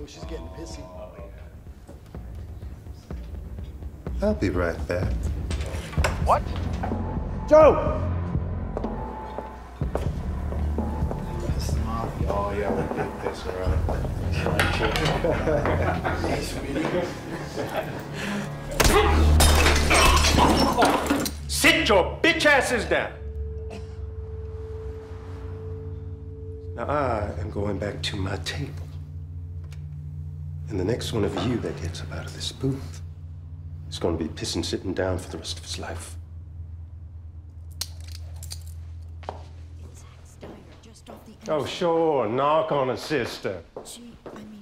she's getting pissy. I'll be right back. What? Joe! Oh, yeah, we did this, all right. Sit your bitch asses down. Now, I am going back to my table. And the next one of you that gets up out of this booth is going to be pissing sitting down for the rest of his life. Oh, sure, knock on a sister. Gee, I mean...